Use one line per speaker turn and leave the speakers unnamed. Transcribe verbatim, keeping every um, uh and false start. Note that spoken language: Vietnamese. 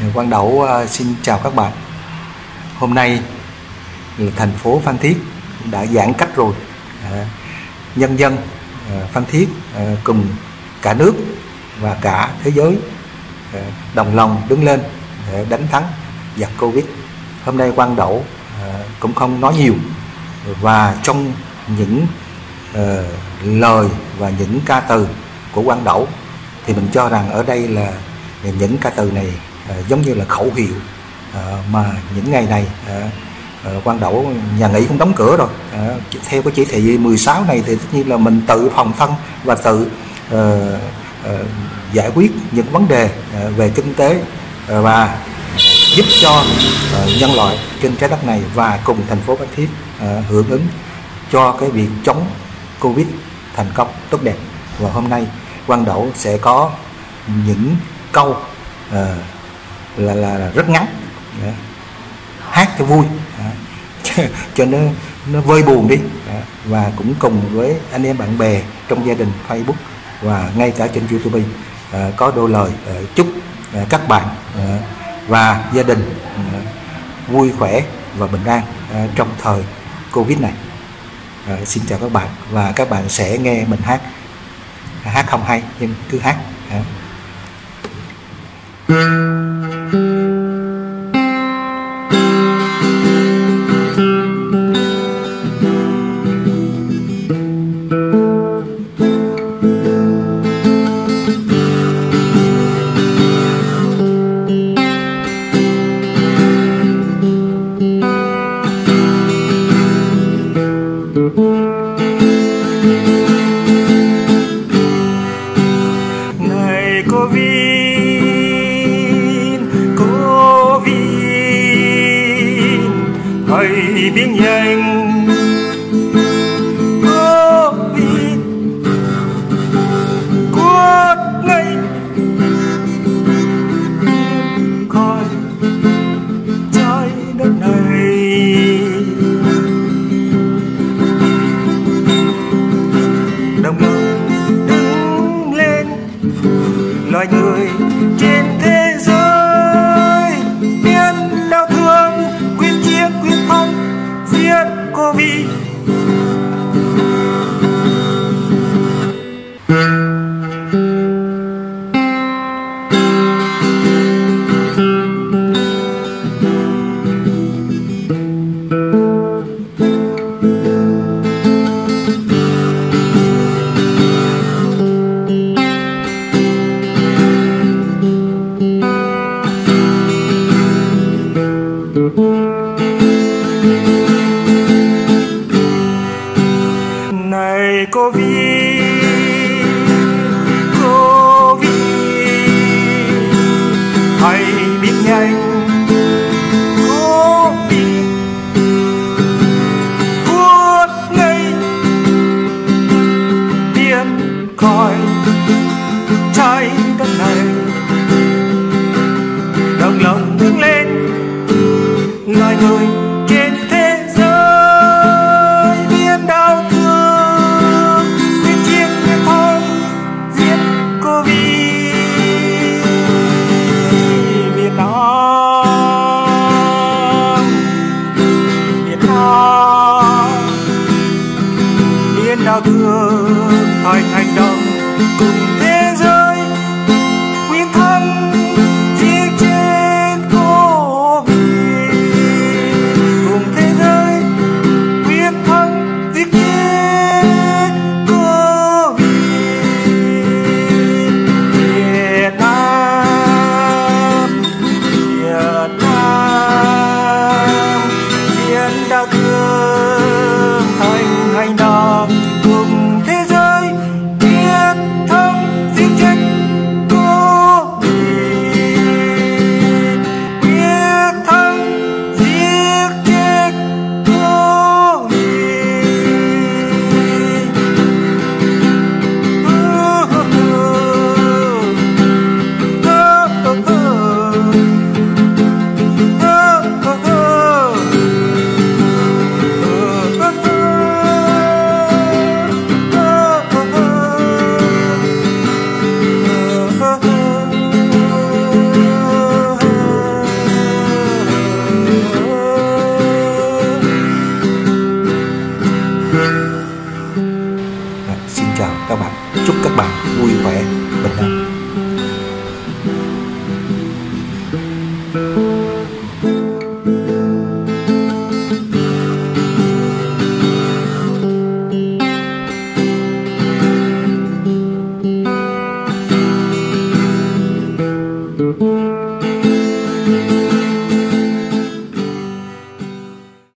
Quang Đẩu uh, xin chào các bạn. Hôm nay là thành phố Phan Thiết đã giãn cách rồi. Uh, nhân dân uh, Phan Thiết uh, cùng cả nước và cả thế giới uh, đồng lòng đứng lên để đánh thắng giặc Covid. Hôm nay Quang Đẩu uh, cũng không nói nhiều, và trong những uh, lời và những ca từ của Quang Đẩu thì mình cho rằng ở đây là những ca từ này uh, giống như là khẩu hiệu uh, mà những ngày này uh, uh, Quang Đẩu nhà nghỉ cũng đóng cửa rồi. Uh, theo cái chỉ thị mười sáu này thì tất nhiên là mình tự phòng thân và tự uh, uh, giải quyết những vấn đề uh, về kinh tế uh, và giúp cho uh, nhân loại trên trái đất này và cùng thành phố Phan Thiết uh, hưởng ứng cho cái việc chống Covid thành công tốt đẹp. Và hôm nay Quang Đẩu sẽ có những câu uh, là, là, là rất ngắn, uh, hát cho vui, uh, cho nó nó vơi buồn đi, uh, và cũng cùng với anh em bạn bè trong gia đình Facebook và ngay cả trên YouTube uh, có đôi lời uh, chúc uh, các bạn uh, và gia đình uh, vui khỏe và bình an uh, trong thời Covid này. Uh, xin chào các bạn, và các bạn sẽ nghe mình hát hát không hay nhưng cứ hát. Uh.
Này Covid, Covid, hãy biến nhanh. Covid, cuốn ngay khỏi trái đất này. Đồng lòng đứng lên, loài người trên thế giới biến đau thương, quyết chiến quyết thắng, giết Covid. Này Covid, Covid, hãy biến nhanh. Covid, cuốn ngay biến khỏi trái đất này. Đồng lòng đứng lên, loài người trên thế giới biến đau thương, quyết chiến quyết thắng, giết Covid. Việt Nam, Việt Nam biến đau thương thành hành động cùng thế